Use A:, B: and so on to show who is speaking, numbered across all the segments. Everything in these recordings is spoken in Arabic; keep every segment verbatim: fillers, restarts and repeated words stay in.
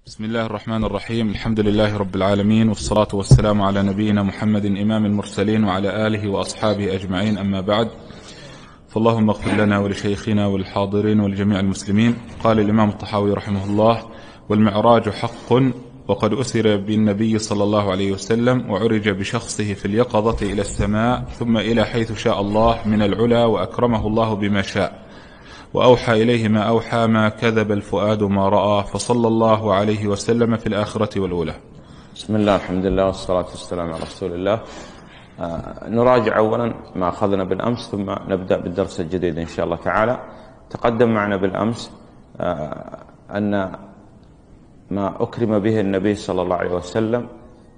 A: بسم الله الرحمن الرحيم. الحمد لله رب العالمين، والصلاة والسلام على نبينا محمد إمام المرسلين وعلى آله وأصحابه أجمعين، أما بعد. فاللهم اغفر لنا ولشيخنا وللحاضرين ولجميع المسلمين. قال الإمام الطحاوي رحمه الله: والمعراج حق، وقد أسر بالنبي صلى الله عليه وسلم وعرج بشخصه في اليقظة إلى السماء ثم إلى حيث شاء الله من العلا، وأكرمه الله بما شاء وأوحى إليه ما أوحى، ما كذب الفؤاد ما رأى، فصلى الله عليه وسلم في الآخرة والأولى.
B: بسم الله، الحمد لله، والصلاة والسلام على رسول الله. آه نراجع أولا ما أخذنا بالأمس، ثم نبدأ بالدرس الجديد إن شاء الله تعالى. تقدم معنا بالأمس آه أن ما أكرم به النبي صلى الله عليه وسلم،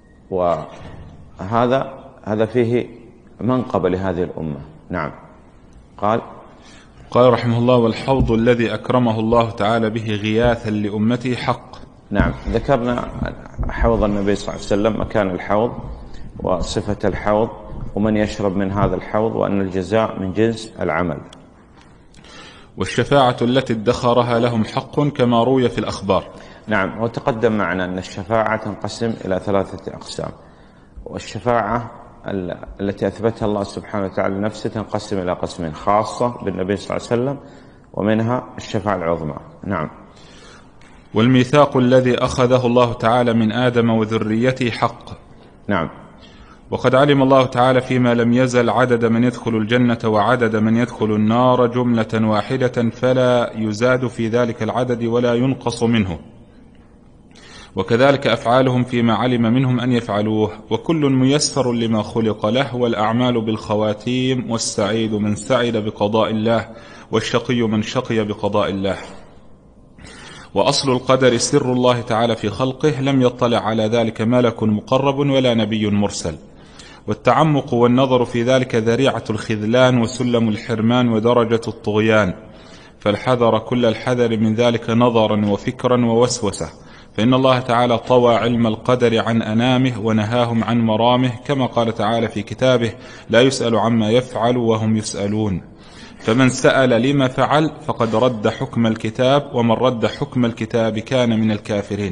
B: وهذا هذا فيه منقبة لهذه الأمة. نعم. قال
A: قال رحمه الله: والحوض الذي أكرمه الله تعالى به غياثا لأمته حق.
B: نعم، ذكرنا حوض النبي صلى الله عليه وسلم، مكان الحوض وصفة الحوض ومن يشرب من هذا الحوض، وأن الجزاء من جنس العمل.
A: والشفاعة التي ادخرها لهم حق كما روي في الأخبار.
B: نعم، وتقدم معنا أن الشفاعة تنقسم إلى ثلاثة أقسام، والشفاعة التي أثبتها الله سبحانه وتعالى لنفسه تنقسم إلى قسمين: خاصة بالنبي صلى الله عليه وسلم، ومنها الشفاعة العظمى. نعم.
A: والميثاق الذي أخذه الله تعالى من آدم وذريته حق.
B: نعم.
A: وقد علم الله تعالى فيما لم يزل عدد من يدخل الجنة وعدد من يدخل النار جملة واحدة، فلا يزاد في ذلك العدد ولا ينقص منه، وكذلك أفعالهم فيما علم منهم أن يفعلوه، وكل ميسر لما خلق له، والأعمال بالخواتيم، والسعيد من سعد بقضاء الله، والشقي من شقي بقضاء الله. وأصل القدر سر الله تعالى في خلقه، لم يطلع على ذلك ملك مقرب ولا نبي مرسل، والتعمق والنظر في ذلك ذريعة الخذلان وسلم الحرمان ودرجة الطغيان، فالحذر كل الحذر من ذلك نظرا وفكرا ووسوسة، فإن الله تعالى طوى علم القدر عن أنامه ونهاهم عن مرامه، كما قال تعالى في كتابه: لا يسأل عما يفعل وهم يسألون. فمن سأل لما فعل فقد رد حكم الكتاب، ومن رد حكم الكتاب كان من الكافرين.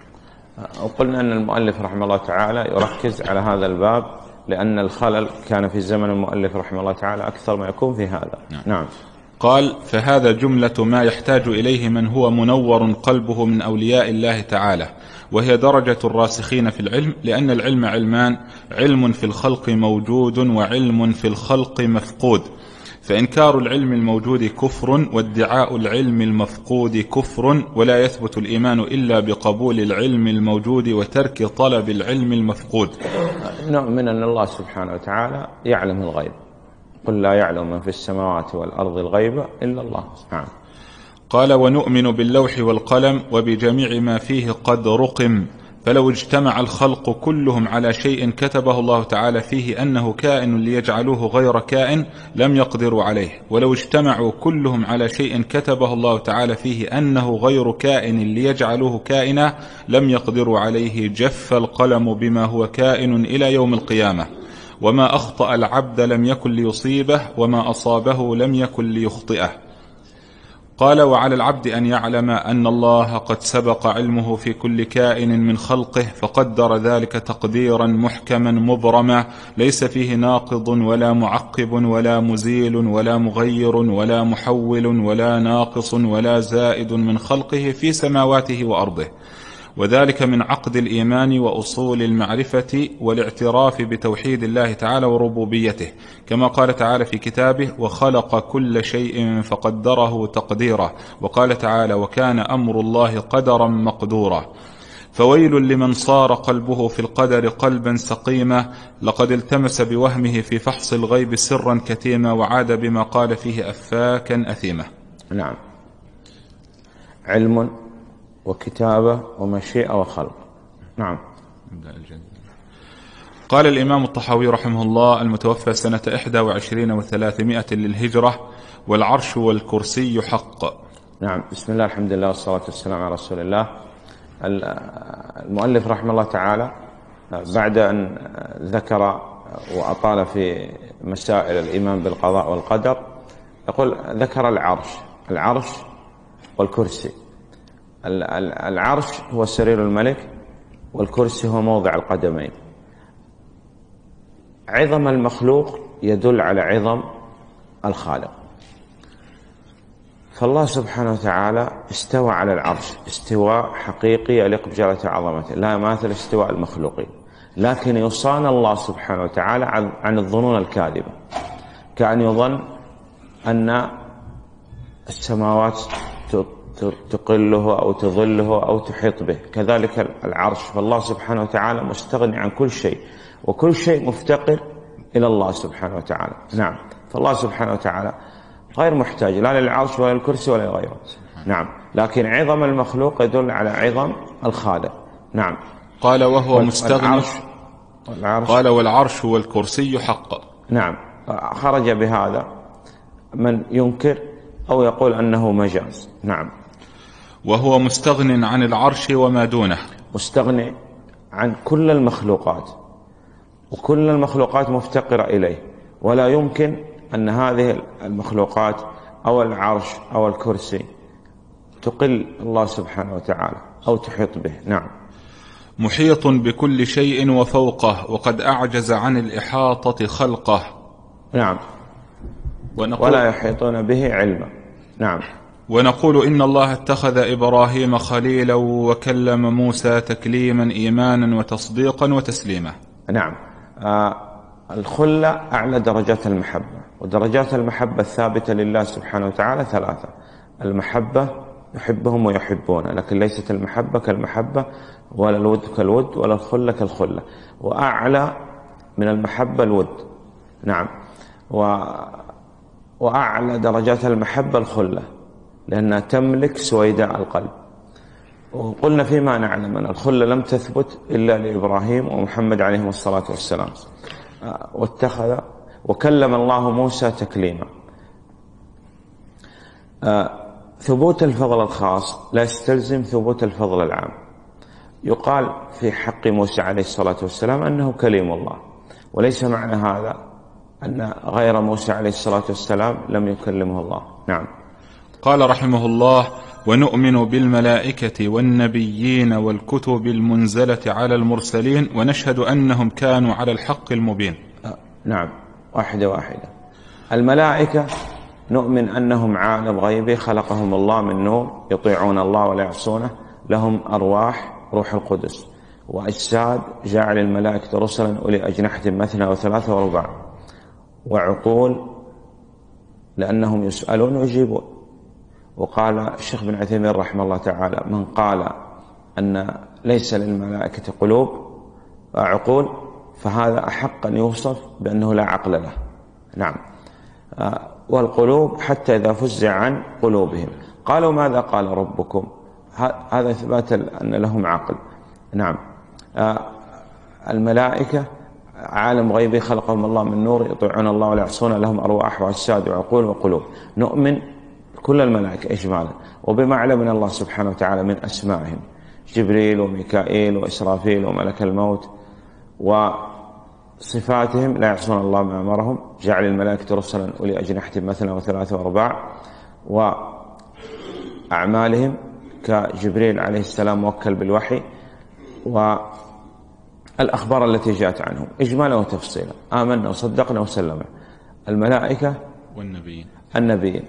B: وقلنا أن المؤلف رحمه الله تعالى يركز على هذا الباب، لأن الخلل كان في زمن المؤلف رحمه الله تعالى أكثر ما يكون في هذا.
A: نعم.
B: نعم.
A: قال: فهذا جملة ما يحتاج إليه من هو منور قلبه من أولياء الله تعالى، وهي درجة الراسخين في العلم، لأن العلم علمان: علم في الخلق موجود، وعلم في الخلق مفقود، فإنكار العلم الموجود كفر، وادعاء العلم المفقود كفر، ولا يثبت الإيمان إلا بقبول العلم الموجود وترك طلب العلم المفقود.
B: نؤمن أن الله سبحانه وتعالى يعلم الغيب، قل لا يعلم من في السماوات والأرض الغيب إلا الله. نعم.
A: قال: ونؤمن باللوح والقلم وبجميع ما فيه قد رقم، فلو اجتمع الخلق كلهم على شيء كتبه الله تعالى فيه أنه كائن ليجعلوه غير كائن لم يقدروا عليه، ولو اجتمعوا كلهم على شيء كتبه الله تعالى فيه أنه غير كائن ليجعلوه كائنا لم يقدروا عليه، جف القلم بما هو كائن إلى يوم القيامة، وما أخطأ العبد لم يكن ليصيبه، وما أصابه لم يكن ليخطئه. قال: وعلى العبد أن يعلم أن الله قد سبق علمه في كل كائن من خلقه، فقدر ذلك تقديرا محكما مبرما، ليس فيه ناقض ولا معقب ولا مزيل ولا مغير ولا محول ولا ناقص ولا زائد من خلقه في سماواته وأرضه، وذلك من عقد الإيمان وأصول المعرفة والاعتراف بتوحيد الله تعالى وربوبيته، كما قال تعالى في كتابه: وخلق كل شيء فقدره تقديرا، وقال تعالى: وكان أمر الله قدرا مقدورا. فويل لمن صار قلبه في القدر قلبا سقيما، لقد التمس بوهمه في فحص الغيب سرا كتيما، وعاد بما قال فيه أفاكا أثيما.
B: نعم. علم وكتابة ومشيئة وخلق. نعم.
A: قال الإمام الطحاوي رحمه الله، المتوفى سنة إحدى وعشرين وثلاثمائة للهجرة: والعرش والكرسي حق.
B: نعم. بسم الله، الحمد لله، والصلاة والسلام على رسول الله. المؤلف رحمه الله تعالى بعد أن ذكر وأطال في مسائل الإيمان بالقضاء والقدر، يقول ذكر العرش العرش والكرسي. العرش هو سرير الملك، والكرسي هو موضع القدمين. عظم المخلوق يدل على عظم الخالق. فالله سبحانه وتعالى استوى على العرش استواء حقيقي يليق بجلالة عظمته، لا يماثل استواء المخلوقين، لكن يصان الله سبحانه وتعالى عن الظنون الكاذبة، كأن يظن أن السماوات تقله أو تظله أو تحيط به، كذلك العرش. فالله سبحانه وتعالى مستغني عن كل شيء، وكل شيء مفتقر إلى الله سبحانه وتعالى. نعم، فالله سبحانه وتعالى غير محتاج لا للعرش ولا للكرسي ولا غيره. نعم، لكن عظم المخلوق يدل على عظم الخالق. نعم.
A: قال وهو مستغني.
B: والعرش
A: قال والعرش والكرسي حق.
B: نعم، خرج بهذا من ينكر أو يقول أنه مجاز. نعم.
A: وهو مستغن عن العرش وما دونه،
B: مستغني عن كل المخلوقات، وكل المخلوقات مفتقرة إليه، ولا يمكن أن هذه المخلوقات أو العرش أو الكرسي تقل الله سبحانه وتعالى أو تحيط به. نعم.
A: محيط بكل شيء وفوقه، وقد أعجز عن الإحاطة خلقه.
B: نعم. ولا يحيطون به علما. نعم.
A: ونقول إن الله اتخذ إبراهيم خليلا وكلم موسى تكليما إيمانا وتصديقا وتسليما.
B: نعم. آه الخلة أعلى درجات المحبة، ودرجات المحبة الثابتة لله سبحانه وتعالى ثلاثة: المحبة يحبهم ويحبون، لكن ليست المحبة كالمحبة، ولا الود كالود، ولا الخلة كالخلة، وأعلى من المحبة الود. نعم. و... وأعلى درجات المحبة الخلة، لأنها تملك سويداء القلب. وقلنا فيما نعلم أن الخلة لم تثبت إلا لإبراهيم ومحمد عليهم الصلاة والسلام. واتخذ وكلم الله موسى تكليما. ثبوت الفضل الخاص لا يستلزم ثبوت الفضل العام. يقال في حق موسى عليه الصلاة والسلام أنه كليم الله، وليس معنى هذا أن غير موسى عليه الصلاة والسلام لم يكلمه الله. نعم.
A: قال رحمه الله: ونؤمن بالملائكة والنبيين والكتب المنزلة على المرسلين، ونشهد أنهم كانوا على الحق المبين.
B: نعم، واحدة واحدة. الملائكة نؤمن أنهم عالم غيبي خلقهم الله من نور، يطيعون الله ولا يعصونه، لهم أرواح روح القدس، وأجساد جعل الملائكة رسلا أولي أجنحة مثنى وثلاثة ورباع، وعقول لأنهم يسألون ويجيبون. وقال الشيخ بن عثيمين رحمه الله تعالى: من قال أن ليس للملائكة قلوب وعقول فهذا أحق أن يوصف بأنه لا عقل له. نعم. والقلوب حتى إذا فزع عن قلوبهم. قالوا: ماذا قال ربكم؟ هذا إثبات أن لهم عقل. نعم. الملائكة عالم غيبي خلقهم الله من نور، يطيعون الله ولا يعصون، لهم أرواح وأجساد وعقول وقلوب. نؤمن كل الملائكة إجمالا، وبما علمنا الله سبحانه وتعالى من أسمائهم: جبريل وميكائيل وإسرافيل وملك الموت، وصفاتهم: لا يعصون الله ما أمرهم، جعل الملائكة رسلا أولي أجنحة مثنى وثلاثة وأرباع، وأعمالهم كجبريل عليه السلام موكل بالوحي، والأخبار التي جاءت عنهم إجمالا وتفصيلا. آمنا وصدقنا وسلمنا. الملائكة
A: والنبيين
B: النبيين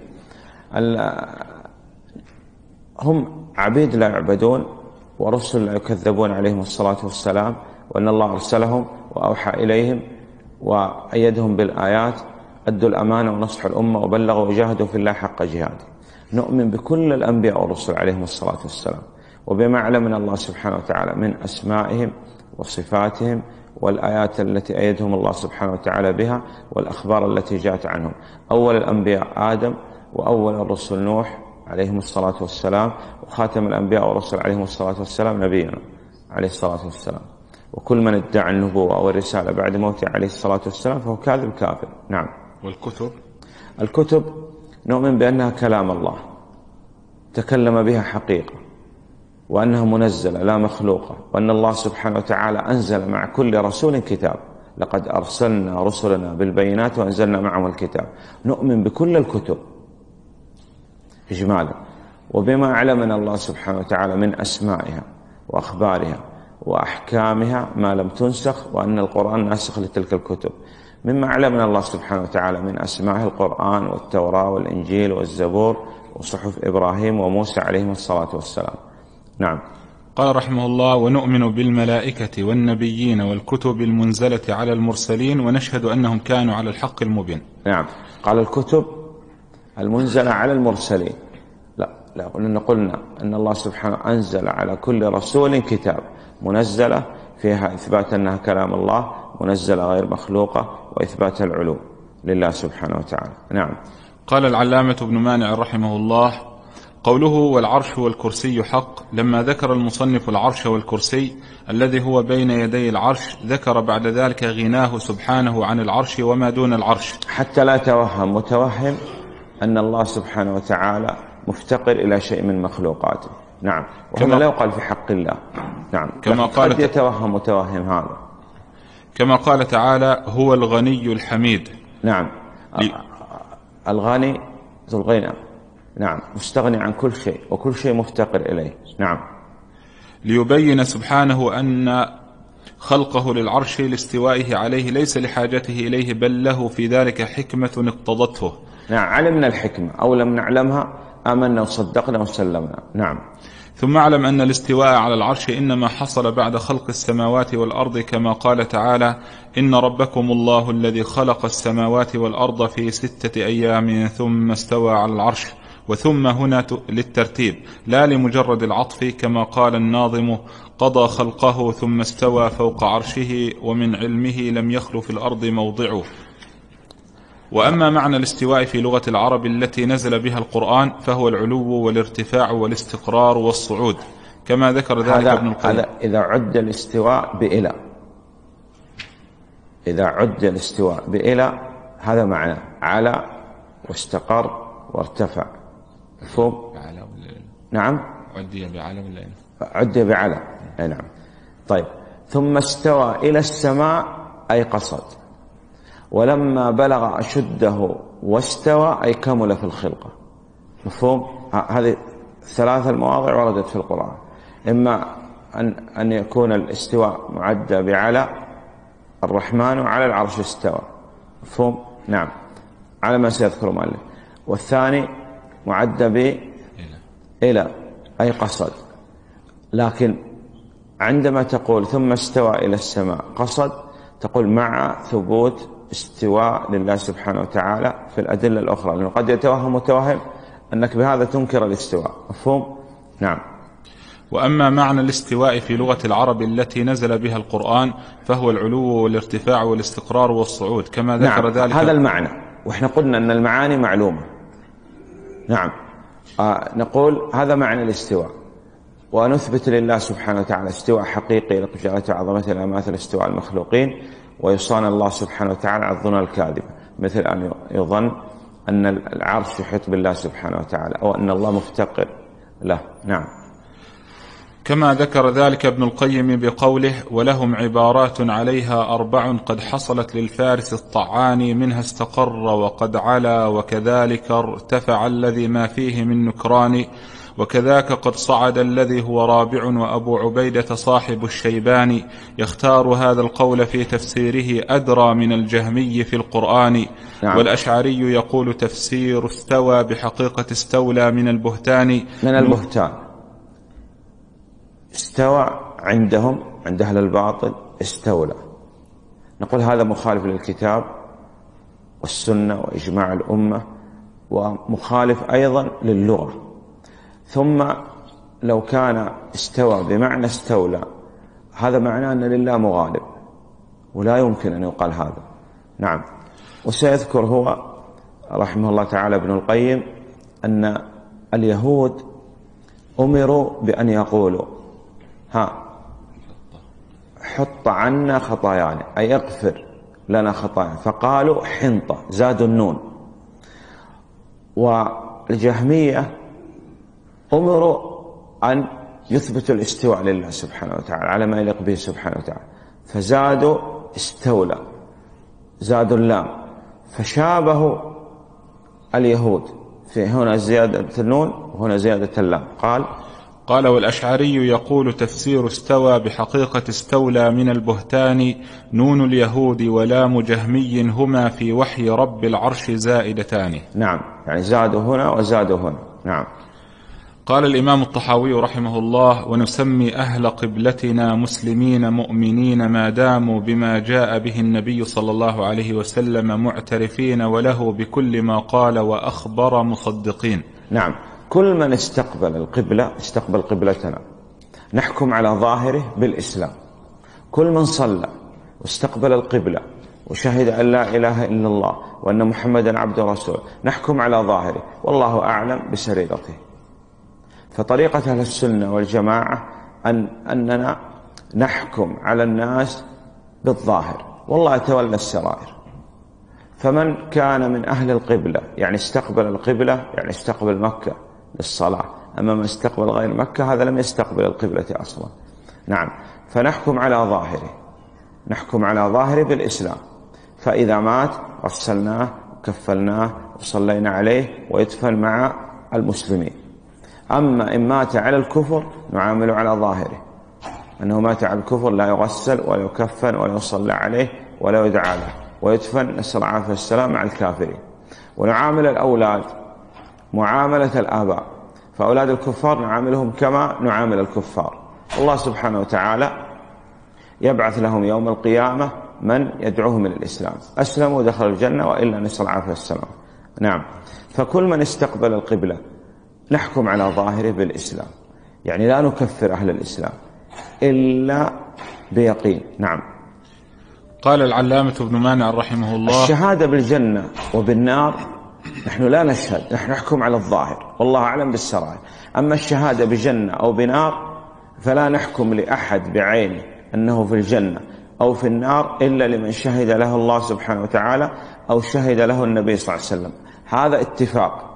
B: هم عبيد لا يعبدون، ورسل لا يكذبون عليهم الصلاة والسلام، وأن الله أرسلهم وأوحى إليهم وأيدهم بالآيات، أدوا الأمانة ونصحوا الأمة وبلغوا وجاهدوا في الله حق جهاده. نؤمن بكل الأنبياء والرسل عليهم الصلاة والسلام، وبما علمنا الله سبحانه وتعالى من أسمائهم وصفاتهم، والآيات التي أيدهم الله سبحانه وتعالى بها، والأخبار التي جاءت عنهم. أول الأنبياء آدم، وأول الرسل نوح عليهم الصلاة والسلام، وخاتم الأنبياء والرسل عليهم الصلاة والسلام نبينا عليه الصلاة والسلام. وكل من ادعى النبوة أو الرسالة بعد موته عليه الصلاة والسلام فهو كاذب كافر. نعم.
A: والكتب
B: الكتب نؤمن بأنها كلام الله تكلم بها حقيقة، وأنها منزلة لا مخلوقة، وأن الله سبحانه وتعالى أنزل مع كل رسول كتاب. لقد أرسلنا رسلنا بالبينات وأنزلنا معهم الكتاب. نؤمن بكل الكتب إجمالا. وبما علمنا الله سبحانه وتعالى من أسمائها وأخبارها وأحكامها ما لم تنسخ، وأن القرآن ناسخ لتلك الكتب. مما علمنا الله سبحانه وتعالى من أسمائه القرآن والتوراة والإنجيل والزبور وصحف إبراهيم وموسى عليهم الصلاة والسلام. نعم.
A: قال رحمه الله: ونؤمن بالملائكة والنبيين والكتب المنزلة على المرسلين ونشهد أنهم كانوا على الحق المبين.
B: نعم. قال الكتب المنزلة على المرسلين، لا لا قلنا قلنا أن الله سبحانه أنزل على كل رسول كتاب منزلة فيها إثبات أنها كلام الله، منزلة غير مخلوقة، وإثبات العلو لله سبحانه وتعالى. نعم.
A: قال العلامة ابن مانع رحمه الله: قوله والعرش والكرسي حق، لما ذكر المصنف العرش والكرسي الذي هو بين يدي العرش، ذكر بعد ذلك غناه سبحانه عن العرش وما دون العرش،
B: حتى لا توهم متوهم أن الله سبحانه وتعالى مفتقر إلى شيء من مخلوقاته. نعم. وهذا لا يقال في حق الله. نعم.
A: كما قال
B: قد يتوهم متوهم هذا،
A: كما قال تعالى: هو الغني الحميد.
B: نعم. لي... الغني ذو الغنى، نعم، مستغني عن كل شيء وكل شيء مفتقر إليه. نعم.
A: ليبين سبحانه أن خلقه للعرش لاستوائه عليه ليس لحاجته إليه، بل له في ذلك حكمة اقتضته.
B: نعم. علمنا الحكمة أو لم نعلمها، آمنا وصدقنا وسلمنا. نعم.
A: ثم اعلم أن الاستواء على العرش إنما حصل بعد خلق السماوات والأرض، كما قال تعالى: إن ربكم الله الذي خلق السماوات والأرض في ستة أيام ثم استوى على العرش. وثم هنا للترتيب لا لمجرد العطف، كما قال الناظم: قضى خلقه ثم استوى فوق عرشه ومن علمه لم يخل في الأرض موضعه. وأما معنى الاستواء في لغة العرب التي نزل بها القرآن فهو العلو والارتفاع والاستقرار والصعود، كما ذكر ذلك ابن القيم.
B: هذا إذا عد الاستواء بإلى، إذا عد الاستواء بإلى هذا معنى على واستقر وارتفع. مفهوم؟ نعم.
A: عدي بعلى ولا
B: عدي بعلى. نعم. طيب. ثم استوى إلى السماء أي قصد، ولما بلغ أشده واستوى أي كمل في الخلقة. مفهوم؟ هذه ثلاث المواضع وردت في القرآن، إما أن أن يكون الاستواء معدى بعلى الرحمن وعلى العرش استوى. مفهوم؟ نعم، على ما سيذكر مؤلف. والثاني معدى ب إلى أي قصد، لكن عندما تقول ثم استوى إلى السماء قصد تقول مع ثبوت استواء لله سبحانه وتعالى في الأدلة الأخرى، لأنه قد يتوهم متوهم أنك بهذا تنكر الاستواء. مفهوم؟ نعم.
A: وأما معنى الاستواء في لغة العرب التي نزل بها القرآن فهو العلو والارتفاع والاستقرار والصعود، كما ذكر
B: نعم.
A: ذلك.
B: هذا المعنى، وإحنا قلنا أن المعاني معلومة. نعم. آه نقول هذا معنى الاستواء، ونثبت لله سبحانه وتعالى استواء حقيقي لقجالته وعظمته لا مثل استواء المخلوقين، ويصان الله سبحانه وتعالى على الظنون الكاذبة، مثل أن يظن أن العرش يحيط بالله سبحانه وتعالى أو أن الله مفتقر له. نعم.
A: كما ذكر ذلك ابن القيم بقوله: ولهم عبارات عليها أربع قد حصلت للفارس الطعاني، منها استقر وقد علا وكذلك ارتفع الذي ما فيه من نكران، وكذاك قد صعد الذي هو رابع وأبو عبيدة صاحب الشيباني، يختار هذا القول في تفسيره أدرى من الجهمي في القرآن. نعم. والأشعري يقول تفسير استوى بحقيقة استولى من البهتان.
B: من البهتان استوى عندهم عند أهل الباطل استولى، نقول هذا مخالف للكتاب والسنة وإجماع الأمة، ومخالف أيضا للغة. ثم لو كان استوى بمعنى استولى هذا معناه أن لله مغالب، ولا يمكن أن يقال هذا. نعم. وسيذكر هو رحمه الله تعالى ابن القيم أن اليهود أمروا بأن يقولوا ها حط عنا خطايانا أي اغفر لنا خطايانا، فقالوا حنطة، زادوا النون. والجهمية أمروا أن يثبتوا الاستواء لله سبحانه وتعالى على ما يليق به سبحانه وتعالى، فزادوا استولى، زادوا اللام، فشابهوا اليهود في هنا زيادة النون هنا زيادة اللام. قال
A: قال والأشعري يقول تفسير استوى بحقيقة استولى من البهتان نون اليهود ولام جهمي هما في وحي رب العرش زائدتان.
B: نعم، يعني زادوا هنا وزادوا هنا. نعم.
A: قال الإمام الطحاوي رحمه الله ونسمي أهل قبلتنا مسلمين مؤمنين ما داموا بما جاء به النبي صلى الله عليه وسلم معترفين وله بكل ما قال وأخبر مصدقين.
B: نعم، كل من استقبل القبلة استقبل قبلتنا نحكم على ظاهره بالإسلام. كل من صلى واستقبل القبلة وشهد أن لا إله إلا الله وأن محمدا عبد رسول نحكم على ظاهره، والله أعلم بسريرته. فطريقة أهل السنة والجماعة أن أننا نحكم على الناس بالظاهر، والله يتولى السرائر. فمن كان من أهل القبلة يعني استقبل القبلة يعني استقبل مكة للصلاة، أما من استقبل غير مكة هذا لم يستقبل القبلة أصلا. نعم، فنحكم على ظاهره، نحكم على ظاهره بالإسلام. فإذا مات غسلناه وكفلناه وصلينا عليه ويدفن مع المسلمين. أما إن مات على الكفر نعامل على ظاهره، أنه مات على الكفر لا يغسل ولا يكفن ولا يصلى عليه ولا يدعى له ويدفن نسأل الله العافية والسلام مع الكافرين. ونعامل الأولاد معاملة الآباء، فأولاد الكفار نعاملهم كما نعامل الكفار. الله سبحانه وتعالى يبعث لهم يوم القيامة من يدعوهم إلى الإسلام، أسلموا ودخلوا الجنة وإلا نسأل الله العافية والسلام. نعم، فكل من استقبل القبلة نحكم على ظاهره بالإسلام، يعني لا نكفر أهل الإسلام إلا بيقين. نعم.
A: قال العلامة ابن مانع رحمه الله
B: الشهادة بالجنة وبالنار نحن لا نشهد، نحن نحكم على الظاهر والله أعلم بالسرائر. أما الشهادة بجنة أو بنار فلا نحكم لأحد بعينه أنه في الجنة أو في النار إلا لمن شهد له الله سبحانه وتعالى أو شهد له النبي صلى الله عليه وسلم. هذا اتفاق،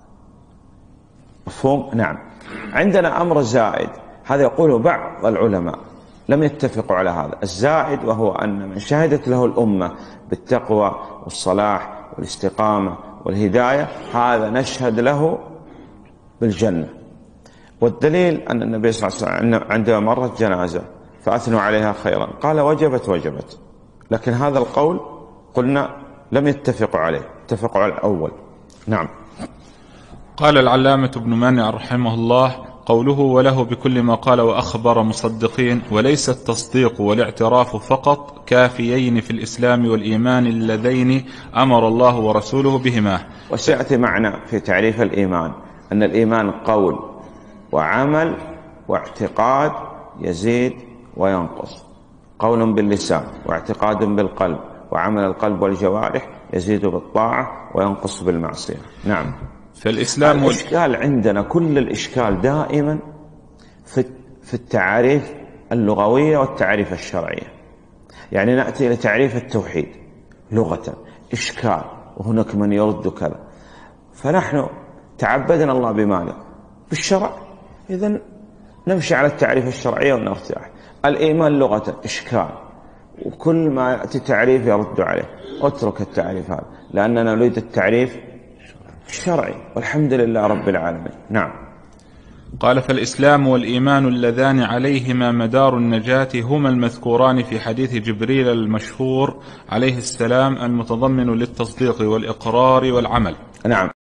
B: مفهوم؟ نعم. عندنا أمر زائد، هذا يقوله بعض العلماء لم يتفقوا على هذا الزائد، وهو أن من شهدت له الأمة بالتقوى والصلاح والاستقامة والهداية هذا نشهد له بالجنة. والدليل أن النبي صلى الله عليه وسلم عندما مرت جنازة فأثنوا عليها خيرا قال وجبت وجبت، لكن هذا القول قلنا لم يتفقوا عليه، اتفقوا على الأول. نعم.
A: قال العلامة ابن مانع رحمه الله قوله وله بكل ما قال وأخبر مصدقين، وليس التصديق والاعتراف فقط كافيين في الإسلام والإيمان اللذين أمر الله ورسوله بهما.
B: وسيأتي معنا في تعريف الإيمان أن الإيمان قول وعمل واعتقاد يزيد وينقص، قول باللسان واعتقاد بالقلب وعمل القلب والجوارح يزيد بالطاعة وينقص بالمعصية. نعم.
A: فالإسلام
B: الإشكال عندنا كل الإشكال دائما في في التعاريف اللغوية والتعريف الشرعية. يعني نأتي إلى تعريف التوحيد لغة إشكال وهناك من يرد كذا، فنحن تعبدنا الله بماذا؟ بالشرع، إذن نمشي على التعريف الشرعية ونرتاح. الإيمان لغة إشكال، وكل ما يأتي تعريف يرد عليه. اترك التعريف هذا لأننا نريد التعريف الشرعي والحمد لله رب العالمين. نعم.
A: قال فالإسلام والإيمان اللذان عليهما مدار النجاة هما المذكوران في حديث جبريل المشهور عليه السلام المتضمن للتصديق والإقرار والعمل.
B: نعم.